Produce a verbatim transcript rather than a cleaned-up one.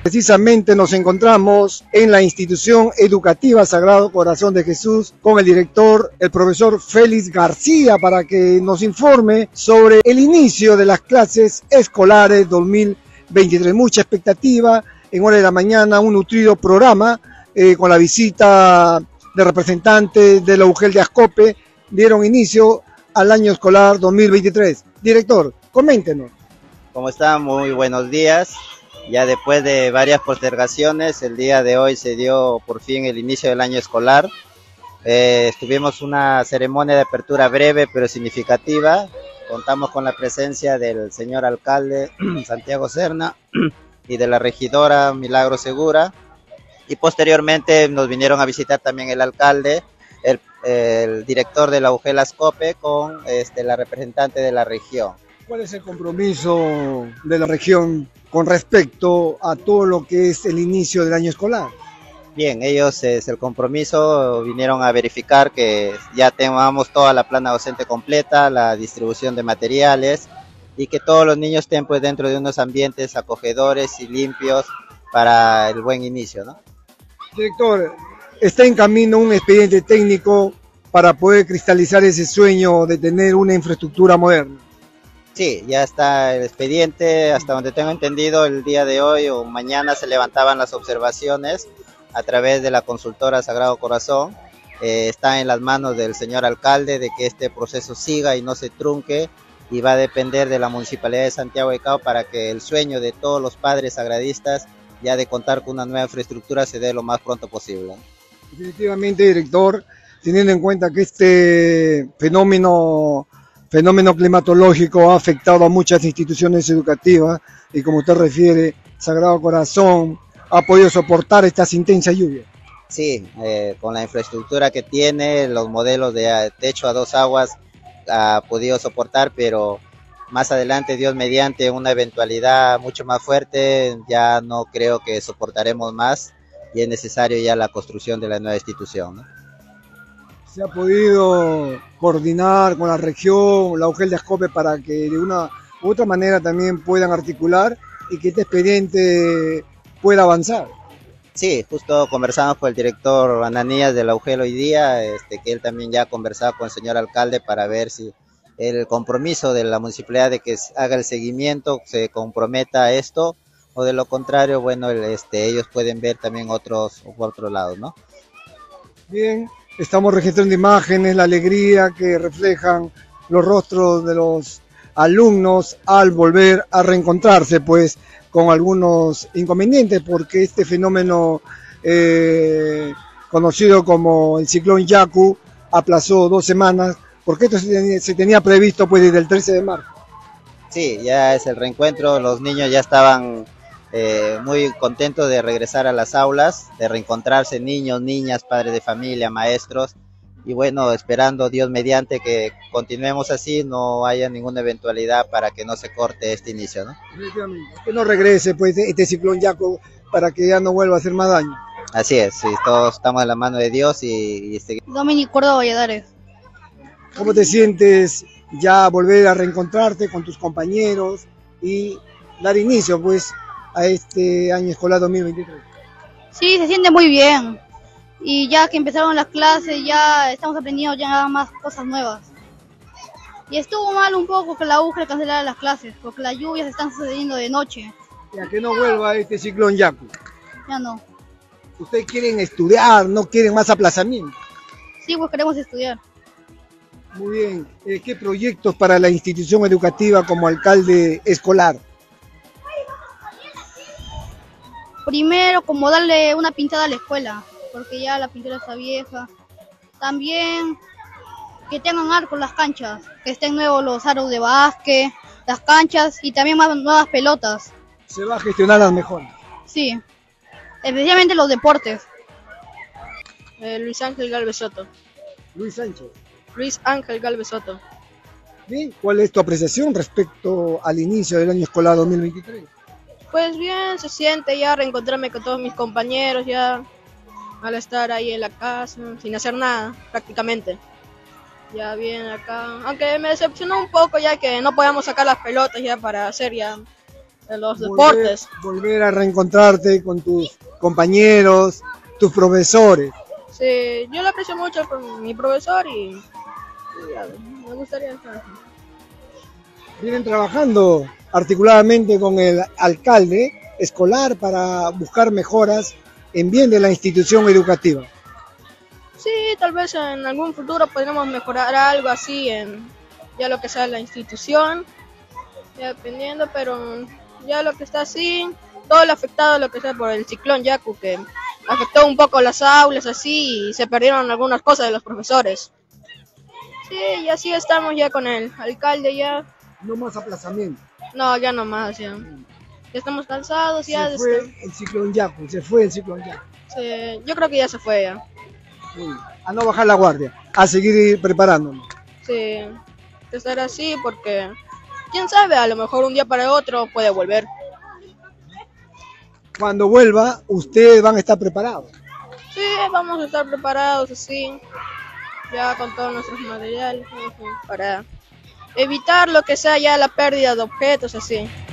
Precisamente nos encontramos en la institución educativa Sagrado Corazón de Jesús con el director, el profesor Félix García, para que nos informe sobre el inicio de las clases escolares dos mil veintitrés. Mucha expectativa, en hora de la mañana un nutrido programa eh, con la visita de representantes de la U G E L de Ascope, dieron inicio al año escolar dos mil veintitrés. Director, coméntenos. ¿Cómo están? Muy buenos días. Ya después de varias postergaciones, el día de hoy se dio por fin el inicio del año escolar. Eh, tuvimos una ceremonia de apertura breve pero significativa. Contamos con la presencia del señor alcalde Santiago Serna y de la regidora Milagro Segura. Y posteriormente nos vinieron a visitar también el alcalde, el, el director de la U G E L Ascope con este, la representante de la región. ¿Cuál es el compromiso de la región con respecto a todo lo que es el inicio del año escolar? Bien, ellos es el compromiso, vinieron a verificar que ya tengamos toda la plana docente completa, la distribución de materiales y que todos los niños estén pues dentro de unos ambientes acogedores y limpios para el buen inicio, ¿no? Director, está en camino un expediente técnico para poder cristalizar ese sueño de tener una infraestructura moderna. Sí, ya está el expediente, hasta donde tengo entendido el día de hoy o mañana se levantaban las observaciones a través de la consultora Sagrado Corazón. Eh, está en las manos del señor alcalde de que este proceso siga y no se trunque, y va a depender de la Municipalidad de Santiago de Cabo para que el sueño de todos los padres sagradistas ya de contar con una nueva infraestructura se dé lo más pronto posible. Definitivamente, director, teniendo en cuenta que este fenómeno fenómeno climatológico ha afectado a muchas instituciones educativas y como usted refiere, Sagrado Corazón ha podido soportar estas intensas lluvias. Sí, eh, con la infraestructura que tiene, los modelos de techo a dos aguas ha podido soportar, pero más adelante, Dios mediante, una eventualidad mucho más fuerte, ya no creo que soportaremos más y es necesario ya la construcción de la nueva institución, ¿no? ¿Se ha podido coordinar con la región, la U G E L de Ascope, para que de una u otra manera también puedan articular y que este expediente pueda avanzar? Sí, justo conversamos con el director Ananías de la U G E L hoy día, este, que él también ya ha conversado con el señor alcalde para ver si el compromiso de la municipalidad de que haga el seguimiento, se comprometa a esto, o de lo contrario, bueno, el, este, ellos pueden ver también otros, otros lados, ¿no? Bien. Estamos registrando imágenes, la alegría que reflejan los rostros de los alumnos al volver a reencontrarse, pues con algunos inconvenientes, porque este fenómeno eh, conocido como el ciclón Yaku aplazó dos semanas, porque esto se tenía, se tenía previsto pues desde el trece de marzo. Sí, ya es el reencuentro, los niños ya estaban Eh, muy contentos de regresar a las aulas, de reencontrarse niños, niñas, padres de familia, maestros, y bueno, esperando Dios mediante que continuemos así, no haya ninguna eventualidad para que no se corte este inicio, ¿no? Que no regrese pues este ciclón Yaku para que ya no vuelva a hacer más daño. Así es, sí, todos estamos en la mano de Dios y... y este... Dominic Córdoba Valladares. ¿Cómo te sientes ya volver a reencontrarte con tus compañeros y dar inicio pues a este año escolar dos mil veintitrés? Sí, se siente muy bien. Y ya que empezaron las clases, ya estamos aprendiendo ya más cosas nuevas. Y estuvo mal un poco que la U G E L cancelara las clases, porque las lluvias están sucediendo de noche. Ya que no vuelva este ciclón Yaku. Ya no. ¿Ustedes quieren estudiar, no quieren más aplazamiento? Sí, pues queremos estudiar. Muy bien. Eh, ¿Qué proyectos para la institución educativa como alcalde escolar? Primero, como darle una pintada a la escuela, porque ya la pintura está vieja. También que tengan arcos las canchas, que estén nuevos los aros de básquet, las canchas y también más nuevas pelotas. Se va a gestionar las mejores. Sí, especialmente los deportes. Eh, Luis Ángel Galvez Soto. Luis Sánchez. Luis Ángel Galvez Soto. Bien, ¿cuál es tu apreciación respecto al inicio del año escolar dos mil veintitrés? Pues bien, se siente ya reencontrarme con todos mis compañeros, ya al estar ahí en la casa, sin hacer nada, prácticamente. Ya bien acá, aunque me decepcionó un poco ya que no podíamos sacar las pelotas ya para hacer ya de los volver, deportes. volver a reencontrarte con tus compañeros, tus profesores. Sí, yo lo aprecio mucho con mi profesor y, y ya, me gustaría estar así. Vienen trabajando articuladamente con el alcalde escolar para buscar mejoras en bien de la institución educativa. Sí, tal vez en algún futuro podremos mejorar algo así en ya lo que sea la institución, ya dependiendo, pero ya lo que está así, todo lo afectado lo que sea por el ciclón Yaku, que afectó un poco las aulas así y se perdieron algunas cosas de los profesores. Sí, y así estamos ya con el alcalde ya. No más aplazamiento. No, ya no más, ya. Ya estamos cansados, ya. Se fue este- el ciclón Yaku, se fue el ciclón Yaku. sí, yo creo que ya se fue ya. Sí. A no bajar la guardia, a seguir preparándonos. Sí, que estar así porque, quién sabe, a lo mejor un día para otro puede volver. Cuando vuelva, ustedes van a estar preparados. Sí, vamos a estar preparados así, ya con todos nuestros materiales, ujú, para evitar lo que sea ya la pérdida de objetos así.